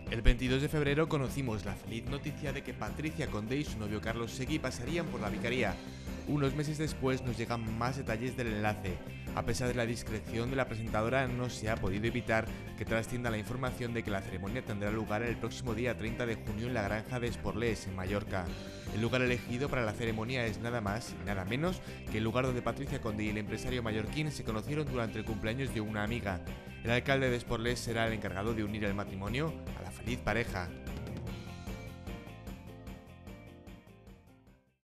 El 22 de febrero conocimos la feliz noticia de que Patricia Conde y su novio Carlos Seguí pasarían por la vicaría. Unos meses después nos llegan más detalles del enlace. A pesar de la discreción de la presentadora, no se ha podido evitar que trascienda la información de que la ceremonia tendrá lugar el próximo día 30 de junio en la granja de Esporles, en Mallorca. El lugar elegido para la ceremonia es nada más y nada menos que el lugar donde Patricia Conde y el empresario mallorquín se conocieron durante el cumpleaños de una amiga. El alcalde de Esporles será el encargado de unir el matrimonio a la feliz pareja.